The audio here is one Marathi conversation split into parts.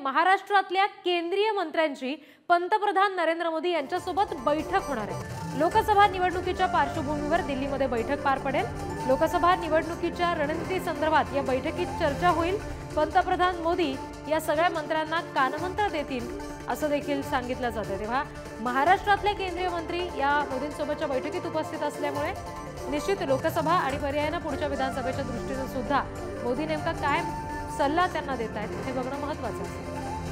महाराष्ट्रातल्या केंद्रीय मंत्र्यांची पंतप्रधान नरेंद्र मोदी यांच्यासोबत बैठक होणार आहे। लोकसभा निवडणुकीच्या पार्श्वभूमीवर दिल्लीमध्ये बैठक पार पडेल। लोकसभा निवडणुकीच्या रणनीती संदर्भात या बैठकीत चर्चा होईल। पंतप्रधान मोदी या सगळ्या मंत्र्यांना कानमंत्र देतील असं देखील सांगितलं जातं। तेव्हा महाराष्ट्रातले केंद्रीय मंत्री या मोदींसोबतच्या बैठकीत उपस्थित असल्यामुळे निश्चित लोकसभा आणि पर्यायाने पुढच्या विधानसभेच्या दृष्टीने सुद्धा मोदी नेमका काय सल्ला त्यांना देत आहेत हे बघणं महत्त्वाचं आहे।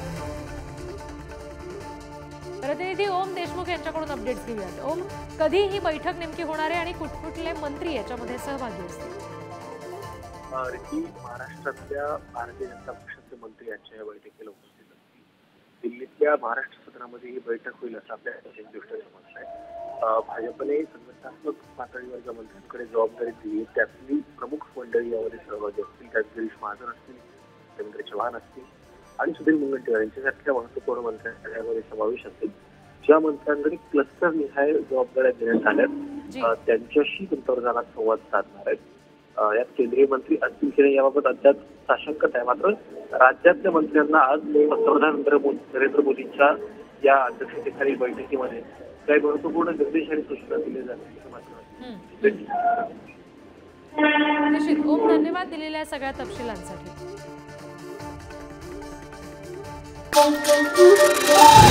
प्रतिनिधी ओम देशमुख यांच्याकडून अपडेट्स घेऊयात। ओम, कधी ही बैठक नेमकी होणार आहे आणि कुठकुठले मंत्री याच्यामध्ये सहभागी असतील? महाराष्ट्रातल्या भारतीय जनता पक्षाचे मंत्री यांच्या या बैठकीला उपस्थित असतील। दिल्लीतल्या महाराष्ट्र सदनामध्ये ही बैठक होईल असं आपल्या दृष्टीने समजलं आहे। भाजपने संघटनात्मक पातळीवर ज्या मंत्र्यांकडे जबाबदारी दिली त्यातली प्रमुख मंडळी यामध्ये सहभागी असतील। त्यात गिरीश महाजन असतील, रवींद्र चव्हाण असतील आणि सुधीर मुनगंटीवार यांच्यासारख्या महत्वपूर्ण मंत्र्यांचा यामध्ये समावेश असेल। ज्या मंत्र्यांकडे क्लस्टर निहाय जबाबदाऱ्या देण्यात आल्या त्यांच्याशी पंतप्रधानात संवाद साधणार आहेत। यात केंद्रीय मंत्री असतील की नाही याबाबत अद्याप साशंकता आहे। मात्र राज्यातल्या मंत्र्यांना आज पंतप्रधान नरेंद्र मोदींच्या या अध्यक्षतेखालील बैठकीमध्ये काही महत्वपूर्ण निर्देश आणि सूचना दिल्या जातील मात्र निश्चित। ओम, धन्यवाद दिलेल्या सगळ्या तपशिलांसाठी।